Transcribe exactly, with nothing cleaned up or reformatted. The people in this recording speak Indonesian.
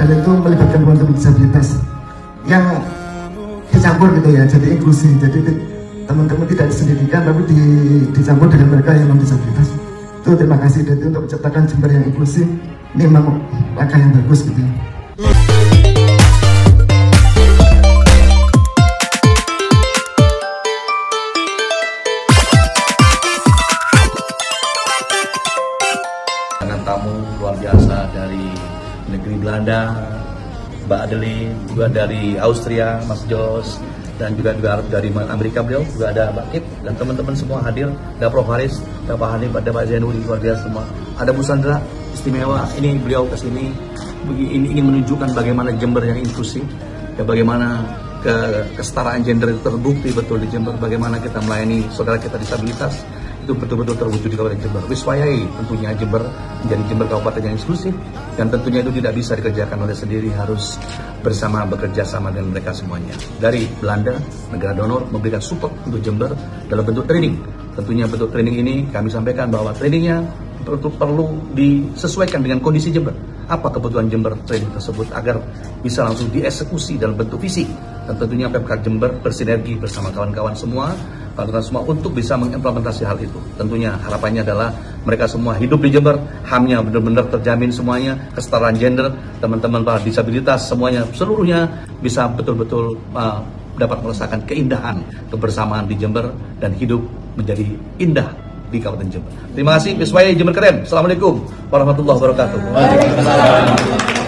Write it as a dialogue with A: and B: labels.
A: dan itu melibatkan teman-teman disabilitas yang dicampur gitu ya, jadi inklusi, jadi teman-teman tidak disendirikan tapi di, dicampur dengan mereka yang non disabilitas. Itu terima kasih, dan itu untuk menciptakan Jember yang inklusif ini memang langkah yang bagus gitu ya.
B: Tamu luar biasa dari negeri Belanda, Mbak Adeline, juga dari Austria, Mas Jos, dan juga, juga dari Amerika beliau, juga ada Mbak Kip, dan teman-teman semua hadir, ada Prof Haris, ada Pak Hanif, ada Pak Zainuri, luar biasa semua. Ada Bu Sandra, istimewa, ini beliau kesini, ini ingin menunjukkan bagaimana Jember yang inklusif, ya bagaimana ke, kesetaraan gender itu terbukti betul di Jember, bagaimana kita melayani saudara kita disabilitas, itu betul-betul terwujud di Kabupaten Jember. Wiswayai tentunya Jember menjadi Jember kabupaten yang inklusif, dan tentunya itu tidak bisa dikerjakan oleh sendiri, harus bersama bekerja sama dengan mereka semuanya. Dari Belanda, negara donor, memberikan support untuk Jember dalam bentuk training. Tentunya bentuk training ini kami sampaikan bahwa trainingnya perlu, perlu disesuaikan dengan kondisi Jember. Apa kebutuhan Jember training tersebut agar bisa langsung dieksekusi dalam bentuk fisik. Dan tentunya Pemkab Jember bersinergi bersama kawan-kawan semua, kawan-kawan semua untuk bisa mengimplementasi hal itu. Tentunya harapannya adalah mereka semua hidup di Jember, H A M-nya benar-benar terjamin semuanya, kesetaraan gender, teman-teman para disabilitas semuanya, seluruhnya bisa betul-betul uh, dapat merasakan keindahan kebersamaan di Jember dan hidup menjadi indah di Kabupaten Jember. Terima kasih, Wiswayai Jember keren. Assalamualaikum warahmatullahi wabarakatuh. Waalaikumsalam.